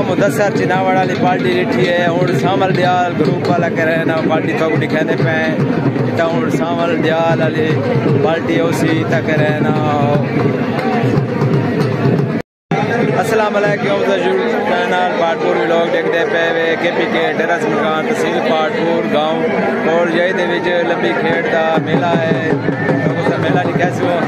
मुदस्सर चिनावड़ वाली पार्टी लिठी है हूँ सामल दयाल ग्रुप वाला कह रहे ना पार्टी तो दिखाने पे हूँ सामल दयाल वाली पार्टी उसी तक कह रहे ना। अस्सलाम वालेकुम चैनल पाटपुर लोग देखते पे वे KP के टेरस मकान तहसील पाटपुर गाँव और यही लंबी खेड़ का मेला है। तो मेला नहीं कैसे हो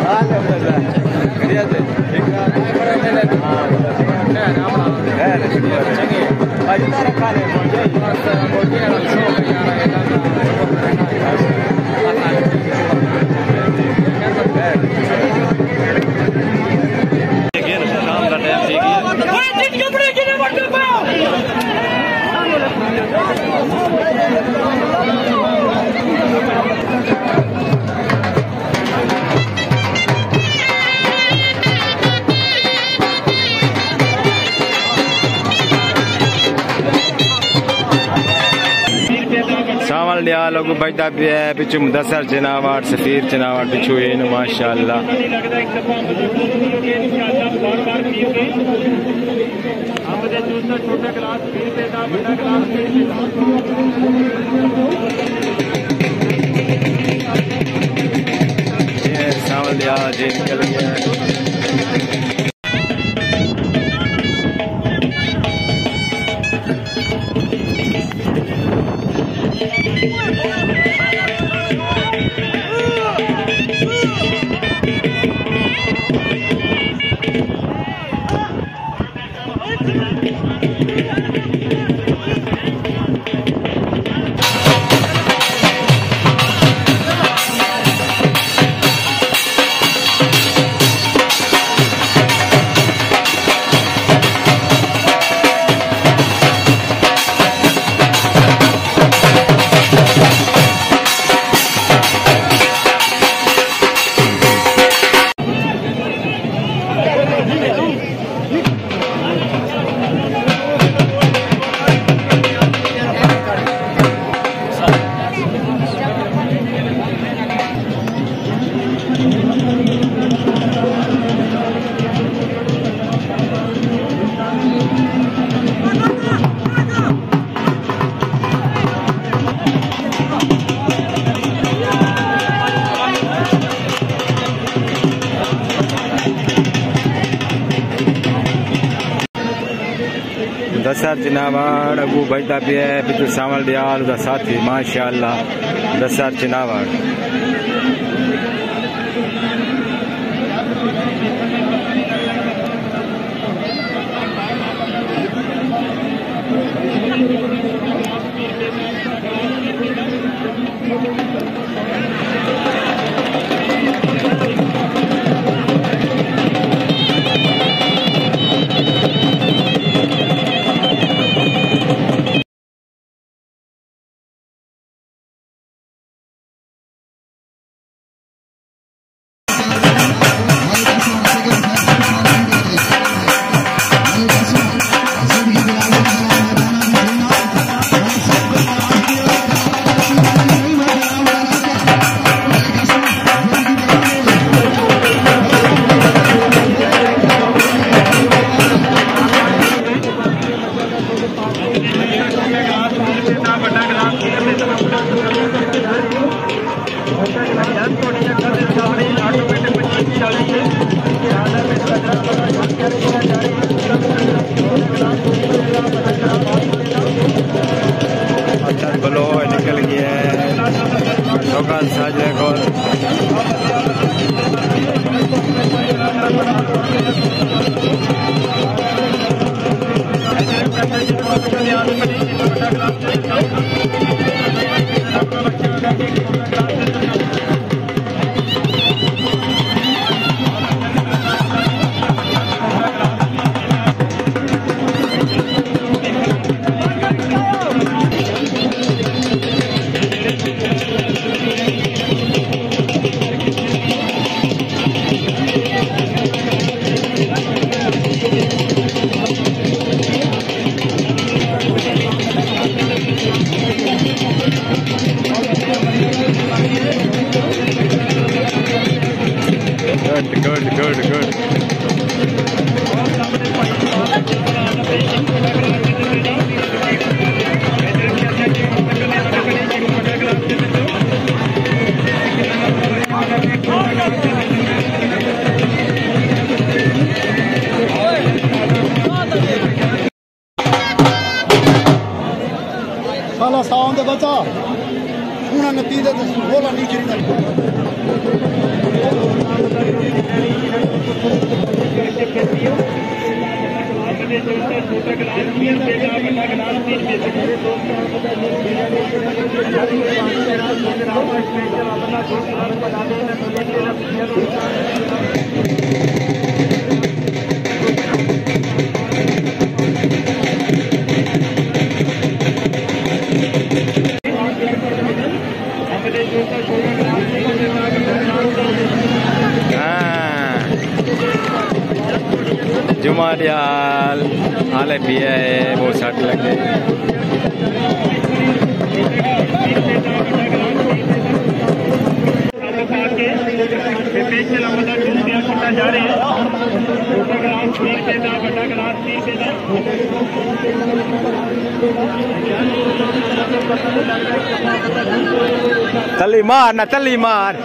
सामल दिया लोग बजता भी है पिछू मुदस्सर चिनावड़ सफीर चिनावड़ पिछू इन माशाल्लाह। सामल दिया जी निकल गया मुदस्सर चिनावड़ अबू बजता भी है पिछू सामल दयाल साथी माशाल्लाह मुदस्सर चिनावड़। खाला सावन दे बचा उन्हें नतीजे बोला नहीं चली जुमारियाल हाले भी है वो सट लगे तली मार ना तली मार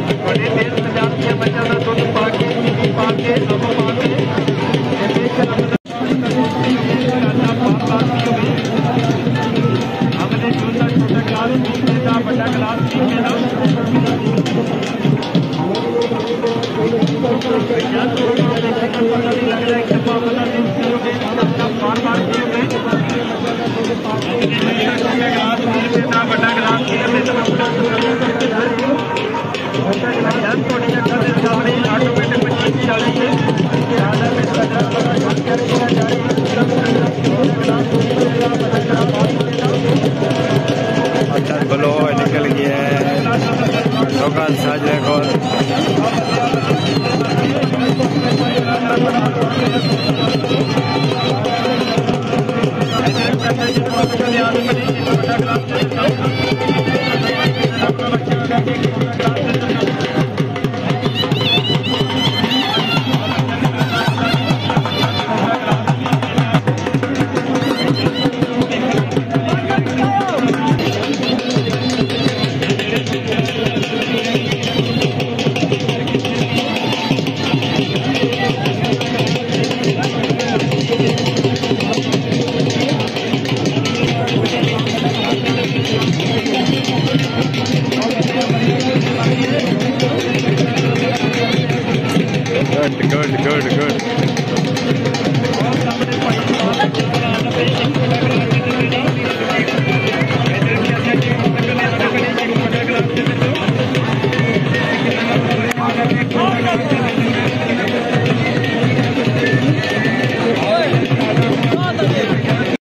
बच्चा का दुध पा के पा के